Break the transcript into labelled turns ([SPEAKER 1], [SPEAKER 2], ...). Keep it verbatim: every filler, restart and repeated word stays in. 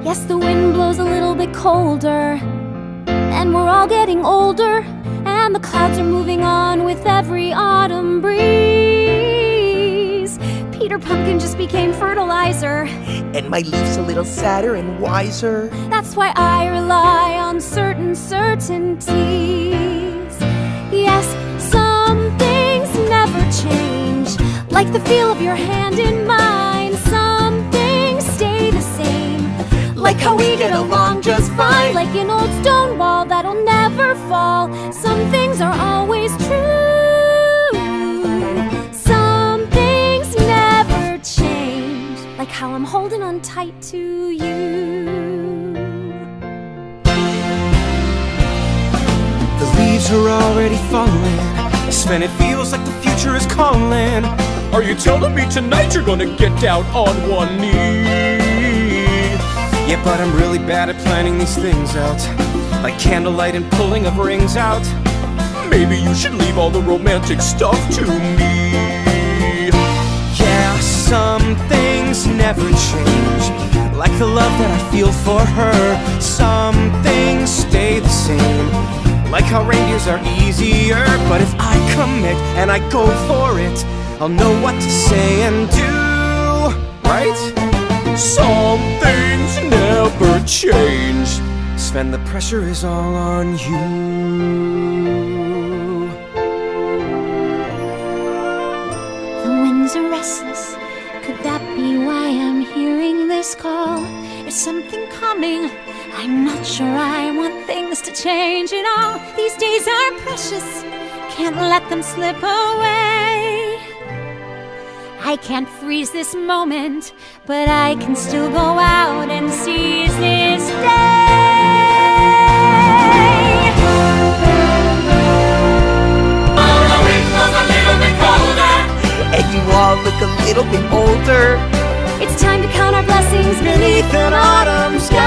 [SPEAKER 1] Yes, the wind blows a little bit colder, and we're all getting older, and the clouds are moving on with every autumn breeze. Peter Pumpkin just became fertilizer,
[SPEAKER 2] and my leaf's a little sadder and wiser.
[SPEAKER 1] That's why I rely on certain certainties. Yes, some things never change, like the feel of your hand in mine. Some things stay the same, like how we get along just fine, like an old stone wall that'll never fall. Some things are always true, some things never change, like how I'm holding on tight to you.
[SPEAKER 3] The leaves are already falling, Sven, it feels like the future is calling. Are you telling me tonight you're gonna get down on one knee? Yeah, but I'm really bad at planning these things out, like candlelight and pulling of rings out. Maybe you should leave all the romantic stuff to me. Yeah, some things never change, like the love that I feel for her. Some things stay the same, like how reindeers are easier. But if I commit and I go for it, I'll know what to say and do, right? Some things never change, Sven, the pressure is all on you.
[SPEAKER 1] The winds are restless, could that be why I'm hearing this call? Is something coming? I'm not sure I want things to change at all. These days are precious, can't let them slip away. I can't freeze this moment, but I can still go out and seize this day.
[SPEAKER 4] Oh, the wind blows a little bit colder,
[SPEAKER 2] And you all look a little bit older.
[SPEAKER 1] It's time to count our blessings
[SPEAKER 3] Beneath an autumn sky.